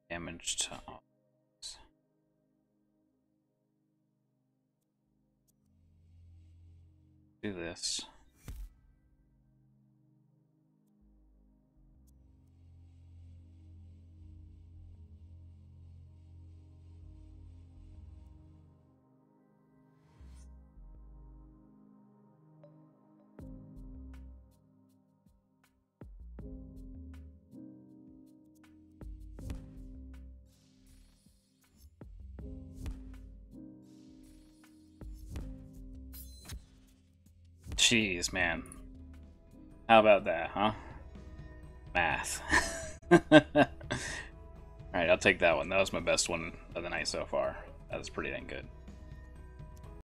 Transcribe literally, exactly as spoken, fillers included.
Damage to all. Do this. Jeez, man. How about that, huh? Math. Alright, I'll take that one. That was my best one of the night so far. That was pretty dang good.